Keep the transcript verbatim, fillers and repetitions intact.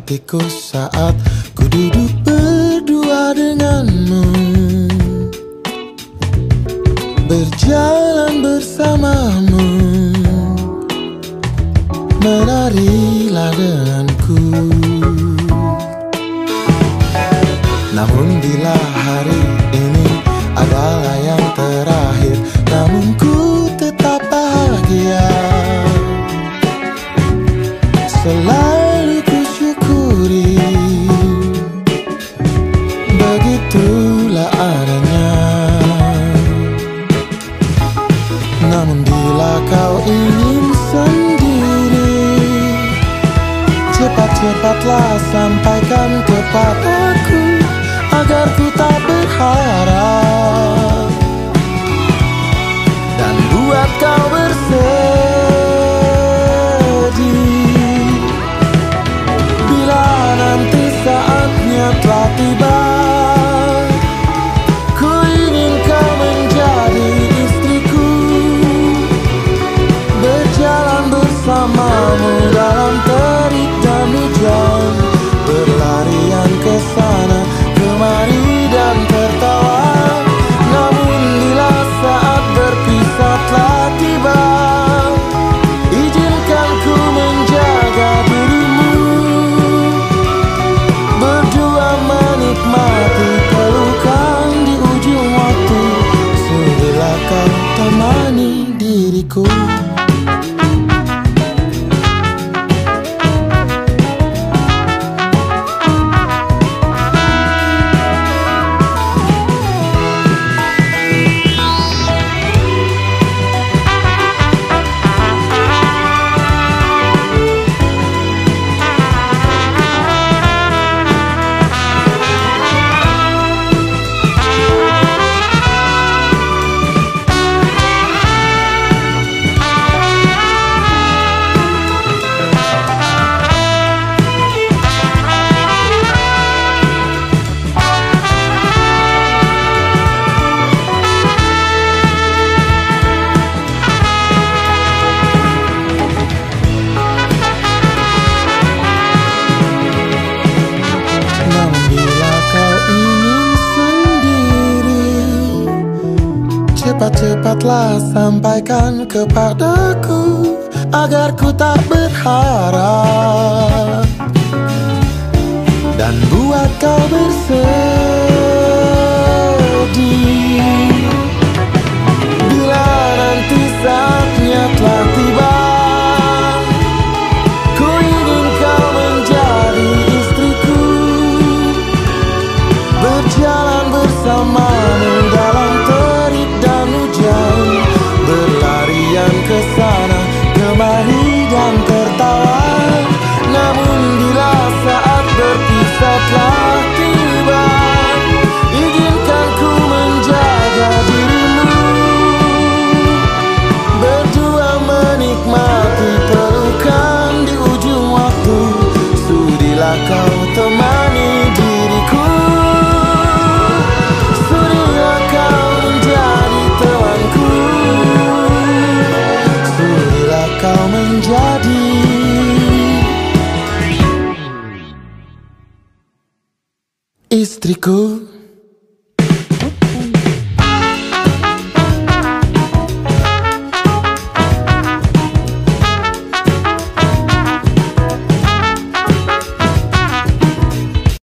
hatiku saat ku duduk berdua denganmu, berjalan bersamamu, menarilah denganku. Namun bila hari ini adalah yang terakhir, namun ku tetap bahagia. Selalu ku syukuri, begitulah adanya. Namun bila kau ingin sendiri, cepat-cepatlah sampaikan kepadaku, agar ku tak berharap dan buat kau bersedih. Bila nanti saatnya telah tiba, ku ingin kau menjadi istriku, berjalan bersamamu dalam terik dan hujan, berlarian ke sana kemari dan tertawa. Namun bila saat berpisah telah tiba, izinkan ku menjaga dirimu, berdua menikmati pelukan di ujung waktu. Sudilah kau temani diriku. Cepat-cepatlah sampaikan kepadaku, agar ku tak berharap dan buat kau bersedih. Bila nanti saatnya telah tiba, ku ingin kau menjadi istriku, berjalan bersamamu dalam terik dan hujan, berlarian ke sana kemari dan tertawa. Namun bila saat berpisah telah tiba, izinkan ku menjaga dirimu, berdua menikmati pelukan di ujung waktu. Sudilah kau temani diriku, sudilah kau menjadi temanku, sudilah kau menjadi istriku.